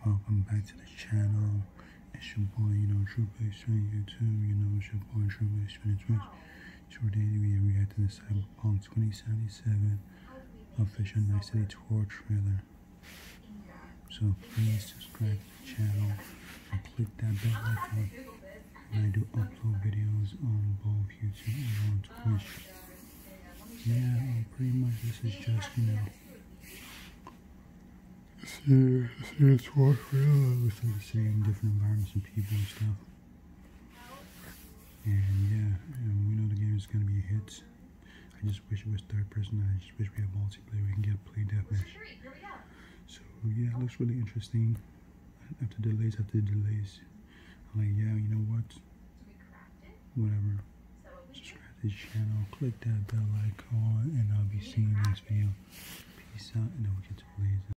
Welcome back to the channel. It's your boy, TrueBase on YouTube. It's your boy, TrueBase on Twitch. Today we are reacting to Cyberpunk 2077 official Night City tour trailer. So please subscribe to the channel and click that bell icon. And I do upload videos on both YouTube and on Twitch. Yeah, pretty much this is just, it's tour trailer. It's like seeing different environments and people and stuff. And yeah, we know the game is going to be a hit. I just wish it was third person. I just wish we had multiplayer. We can get a play deathmatch. So yeah, it looks really interesting. After delays, I'm like, yeah, you know what? Whatever. Subscribe to the channel, click that bell icon, and I'll be seeing you next video. Peace out, and don't forget to please.